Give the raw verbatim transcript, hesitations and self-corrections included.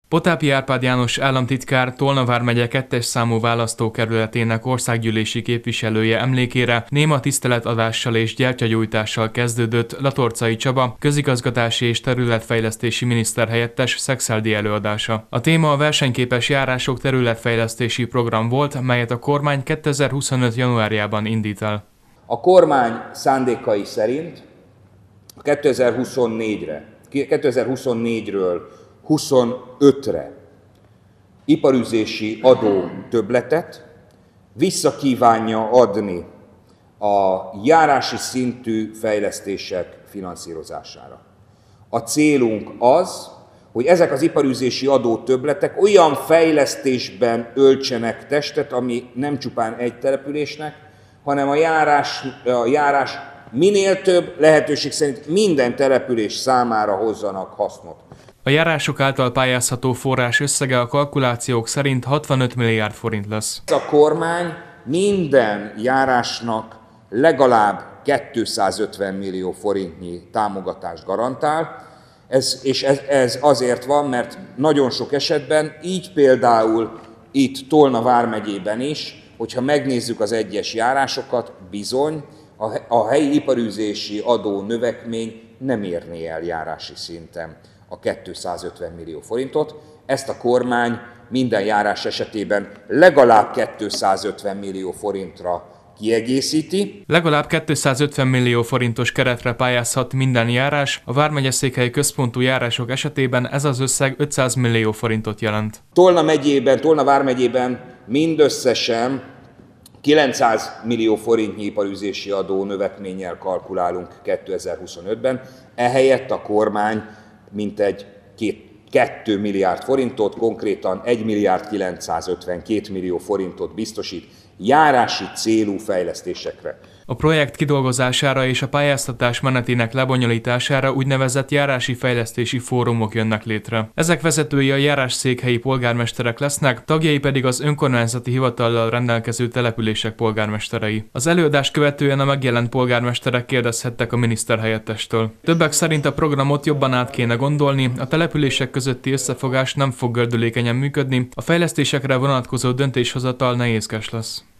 Potápi Árpád János államtitkár Tolna vármegye kettes számú választókerületének országgyűlési képviselője emlékére néma tiszteletadással és gyertyagyújtással kezdődött Latorcai Csaba, közigazgatási és területfejlesztési miniszterhelyettes szexeldi előadása. A téma a versenyképes járások területfejlesztési program volt, melyet a kormány kétezer-huszonöt januárjában indít el. A kormány szándékai szerint kétezer-huszonnégyre, kétezer-huszonnégyről huszonötre iparüzési adó többletet vissza kívánja adni a járási szintű fejlesztések finanszírozására. A célunk az, hogy ezek az iparüzési adó többletek olyan fejlesztésben öltsenek testet, ami nem csupán egy településnek, hanem a járás, a járás minél több, lehetőség szerint minden település számára hozzanak hasznot. A járások által pályázható forrás összege a kalkulációk szerint hatvanöt milliárd forint lesz. A kormány minden járásnak legalább kétszázötven millió forintnyi támogatást garantál, ez, és ez, ez azért van, mert nagyon sok esetben, így például itt Tolna vármegyében is, hogyha megnézzük az egyes járásokat, bizony a, a helyi iparüzési adó növekmény nem érné el járási szinten a kétszázötven millió forintot. Ezt a kormány minden járás esetében legalább kétszázötven millió forintra kiegészíti. Legalább kétszázötven millió forintos keretre pályázhat minden járás, a vármegyeszékhelyi központú járások esetében ez az összeg ötszáz millió forintot jelent. Tolna megyében, Tolna vármegyében mindösszesen kilencszáz millió forintnyi iparüzési adó növekménnyel kalkulálunk kétezer-huszonötben, ehelyett a kormány mintegy két milliárd forintot, konkrétan egy milliárd kilencszázötvenkét millió forintot biztosít járási célú fejlesztésekre. A projekt kidolgozására és a pályáztatás menetének lebonyolítására úgynevezett járási fejlesztési fórumok jönnek létre. Ezek vezetői a járásszékhelyi polgármesterek lesznek, tagjai pedig az önkormányzati hivatallal rendelkező települések polgármesterei. Az előadást követően a megjelent polgármesterek kérdezhettek a miniszterhelyettestől. Többek szerint a programot jobban át kéne gondolni, a települések közötti összefogás nem fog gördülékenyen működni, a fejlesztésekre vonatkozó döntéshozatal nehézkes lesz.